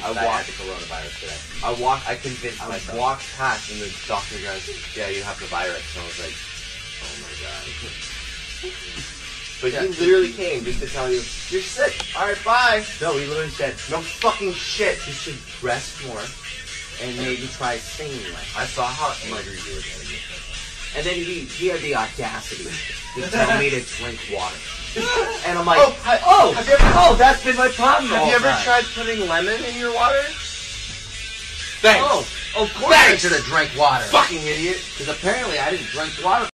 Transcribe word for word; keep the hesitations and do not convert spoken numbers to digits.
I I walked had the coronavirus today. I walked, I convinced I myself. was walked past and the doctor goes, yeah, you have the virus. And I was like, oh my god. But Yeah. he literally came just to tell you, you're sick. Alright, bye. No, he literally said, No fucking shit. you should rest more and maybe try singing less. I saw how I'm like, angry you were getting. and then he, he had the audacity to tell me to drink water. And I'm like, Oh, hi- oh, have you ever- oh, that's been my problem the Have whole you ever time. tried putting lemon in your water? Thanks. Oh, of course I Thanks. should have drank water. Fucking idiot. Because apparently I didn't drink water.